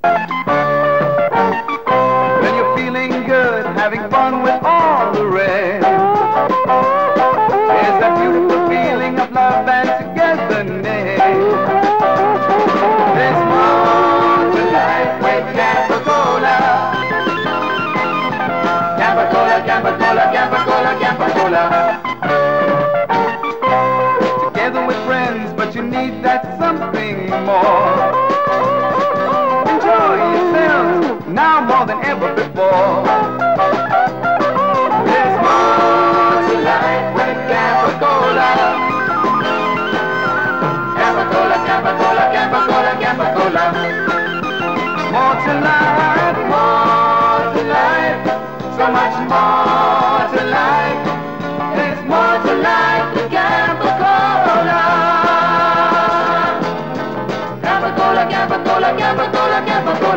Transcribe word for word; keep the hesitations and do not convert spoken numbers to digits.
When you're feeling good, having fun with all the rest, there's that beautiful feeling of love and togetherness. There's more to life with Campa-Cola. Campa-Cola, Campa-Cola, Campa-Cola, Campa-Cola. Together with friends, but you need that something more. Enjoy yourselves now more than ever before. There's more to life with Campa-Cola. Campa-Cola, Campa-Cola, Campa-Cola, Campa-Cola. More to life, more to life, so much more to life. There's more to life with Campa-Cola. Campa-Cola, Campa-Cola, Campa-Cola, Campa-Cola.